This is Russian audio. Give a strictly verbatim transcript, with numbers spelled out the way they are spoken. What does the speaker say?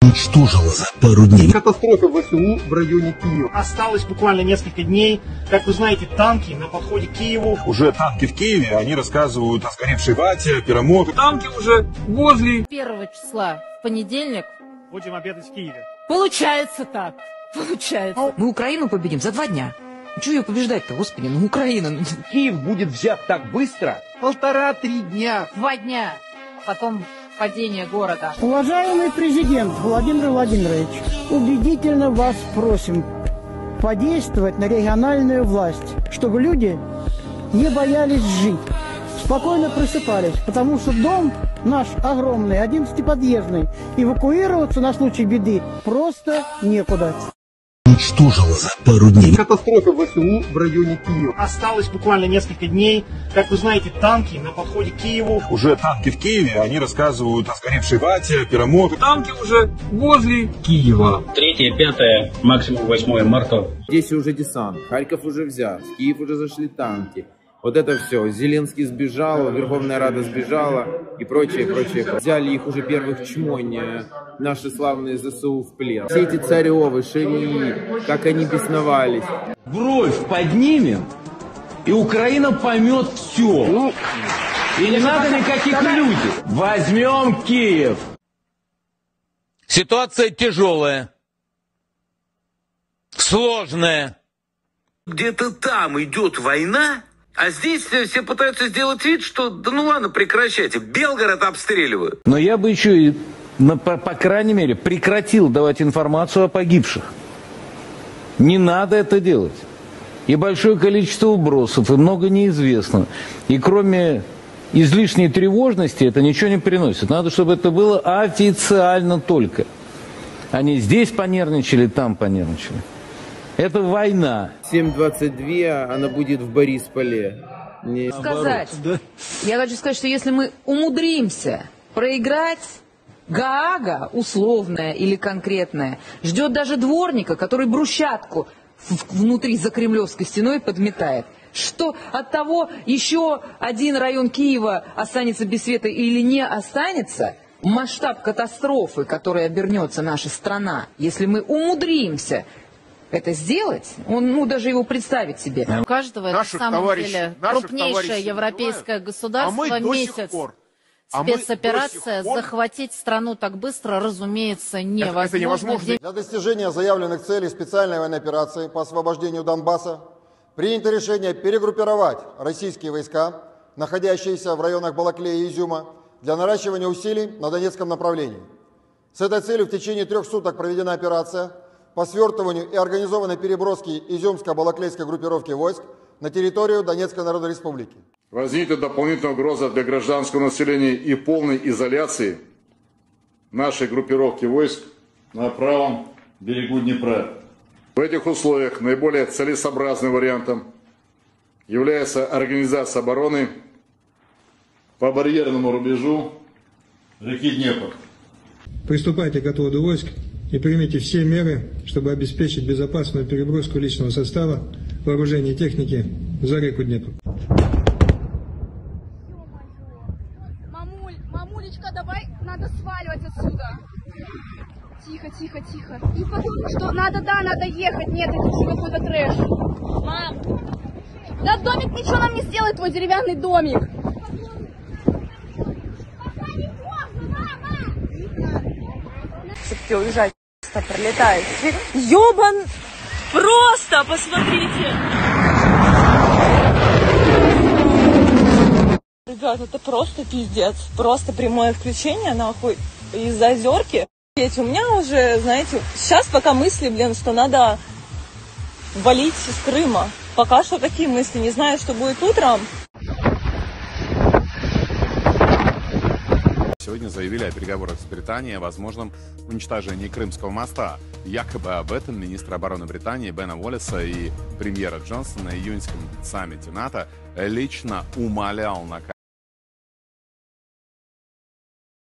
уничтожила за пару дней. Катастрофа в ВСУ в районе Киева. Осталось буквально несколько дней. Как вы знаете, танки на подходе к Киеву. Уже танки в Киеве, они рассказывают о сгоревшей вате, перемог. Танки уже возле. первого числа, в понедельник. Будем обедать в Киеве. Получается так. Получается. Мы Украину победим за два дня. Чего ее побеждать-то, господи, ну Украина. Киев будет взят так быстро? Полтора-три дня. Два дня. Потом падение города. Уважаемый президент Владимир Владимирович, убедительно вас просим подействовать на региональную власть, чтобы люди не боялись жить, спокойно просыпались, потому что дом наш огромный, одиннадцатиподъездный, эвакуироваться на случай беды просто некуда. Уничтожила за пару дней. Катастрофа в ВСУ в районе Киева. Осталось буквально несколько дней. Как вы знаете, танки на подходе к Киеву. Уже танки в Киеве, они рассказывают о сгоревшей вате, перемог. Танки уже возле Киева. третье, пятое, максимум восьмое марта. Здесь уже десант, Харьков уже взят, в Киев уже зашли танки. Вот это все. Зеленский сбежал, Верховная Рада сбежала и прочее, прочее. Взяли их уже первых чмонь, наши славные ЗСУ в плен. Все эти царевы, шерии, как они бесновались. Бровь поднимем, и Украина поймет все. Ну, и не надо никаких людей. Возьмем Киев. Ситуация тяжелая, сложная. Где-то там идет война. А здесь все пытаются сделать вид, что да ну ладно, прекращайте. Белгород обстреливают. Но я бы еще, и, по, по крайней мере, прекратил давать информацию о погибших. Не надо это делать. И большое количество вбросов, и много неизвестно. И кроме излишней тревожности это ничего не приносит. Надо, чтобы это было официально только. Они здесь понервничали, там понервничали. Это война. семь двадцать два, она будет в Борисполе. Не... Сказать. Я хочу сказать, что если мы умудримся проиграть, Гаага, условная или конкретная, ждет даже дворника, который брусчатку внутри за Кремлевской стеной подметает. Что от того, еще один район Киева останется без света или не останется, масштаб катастрофы, которой обернется наша страна, если мы умудримся это сделать, он, ну, даже его представить себе. У каждого это, на самом деле, крупнейшее европейское государство, а месяц. А спецоперация, пор... захватить страну так быстро, разумеется, невозможно. Это, это невозможно. Для достижения заявленных целей специальной военной операции по освобождению Донбасса принято решение перегруппировать российские войска, находящиеся в районах Балаклея и Изюма, для наращивания усилий на Донецком направлении. С этой целью в течение трех суток проведена операция по свертыванию и организованной переброске изюмско-балаклейской группировки войск на территорию Донецкой Народной Республики. Возникнет дополнительная угроза для гражданского населения и полной изоляции нашей группировки войск на правом берегу Днепра. В этих условиях наиболее целесообразным вариантом является организация обороны по барьерному рубежу реки Днепр. Приступайте к отводу войск и примите все меры, чтобы обеспечить безопасную переброску личного состава, вооружения и техники за реку Днепр. Мамуль, мамулечка, давай, надо сваливать отсюда. Тихо, тихо, тихо. И потом, что надо, да, надо ехать. Нет, это все какой-то трэш. Мам, да домик ничего нам не сделает, твой деревянный домик. Все-таки уезжать, пролетает. Ёбан! Просто посмотрите! Ребят, это просто пиздец. Просто прямое включение, нахуй, из Озерки. У меня уже, знаете, сейчас пока мысли, блин, что надо валить из Крыма. Пока что такие мысли. Не знаю, что будет утром. Сегодня заявили о переговорах с Британией о возможном уничтожении Крымского моста. Якобы об этом министр обороны Британии Бена Уоллеса и премьера Джонсона на июньском саммите НАТО лично умолял на